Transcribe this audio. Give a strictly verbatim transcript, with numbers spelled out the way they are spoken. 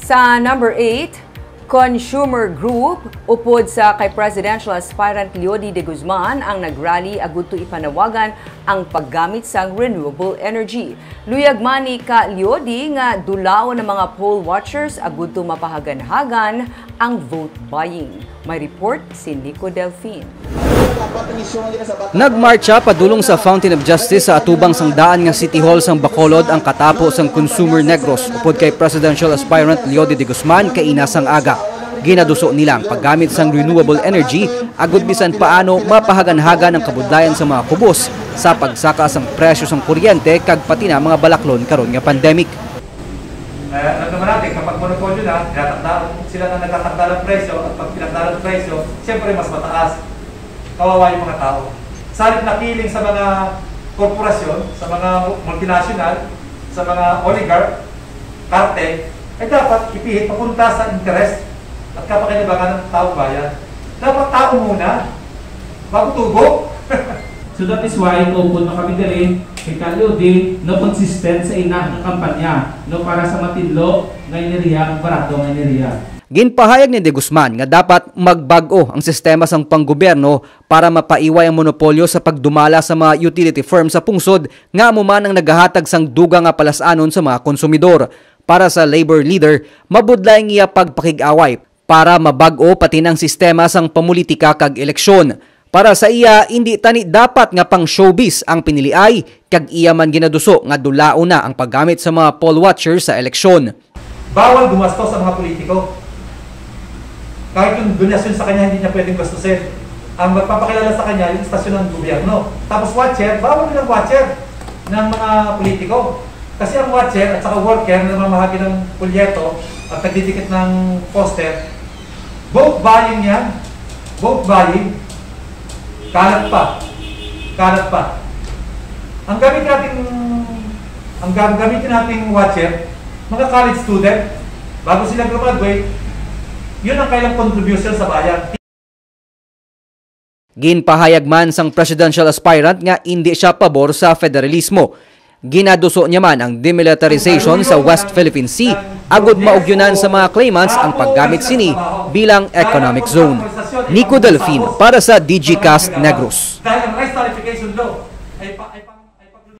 Sa number eight, Consumer Group, upod sa kay Presidential Aspirant Leody de Guzman ang nagrally agud to ipanawagan ang paggamit sang renewable energy. Luyag mani ka Leody nga dulaw ng mga poll watchers agud to mapahagan-hagan ang vote buying. May report si Nico Delfin. Nagmarcha padulong sa Fountain of Justice sa atubang sangdaan nga City Hall sang Bacolod ang katapo sang Consumer Negros upod kay Presidential Aspirant Leody de Guzman kay inasang aga. Ginaduso nila ang paggamit sang renewable energy agud bisan paano mapahagan-hagan ang kabudlayan sa mga kubos sa pagsaka sang presyo sang kuryente kag pati na mga balaklon karon nga pandemic. Eh, alam naman natin, kapag monopolyo na, sila na nagtatakda ng presyo at pag pinagdala ng presyo, siyempre mas mataas. Kawawa yung mga tao. Salit na kiling sa mga korporasyon, sa mga multinational, sa mga oligarch, karte, ay dapat ipihit papunta sa interest at kapakinabangan ng tao bayan. Dapat tao muna, bago tubo. So that is why upod na kami dali kay Leody no consistent sa inang kampanya no para sa matinlo nga iniriya, barado nga iniriya. Ginpahayag ni De Guzman nga dapat magbago ang sistema sang panggobyerno para mapaiway ang monopolyo sa pagdumala sa mga utility firms sa pungsod nga amo man ang nagahatag sang dugang nga palasanon sa mga konsumidor. Para sa labor leader, mabudlay niya pagpakig-away para mabago pati ng sistema sang pamulitika kag eleksyon. Para sa iya, hindi tani dapat nga pang showbiz ang piniliay kag iya man ginaduso nga dulao na ang paggamit sa mga poll watchers sa eleksyon. Bawal gumastos sa mga politiko. Kahit yung donasyon sa kanya hindi niya pwedeng gastusin. Ang magpapakilala sa kanya yung istasyon ng gobyerno. Tapos watcher, bawal din ang watcher ng mga politiko. Kasi ang watcher at saka worker na mamahagi ng pulyeto at nagdidikit ng poster, vote buying yan. Vote buying. Kalat pa. Kalat pa. Ang gamit nating ang gagamitin nating watcher, mga college student, bago sila graduate, yun ang kailang contribution sa bayan. Ginpahayag man sang presidential aspirant nga hindi siya pabor sa federalismo. Ginaduso niya man ang demilitarization sa West Philippine Sea agud maugyunan sa mga claimants ang paggamit sini bilang economic zone. Nico Delfin para sa D G Cast Negros. Dahil ang rice tarification law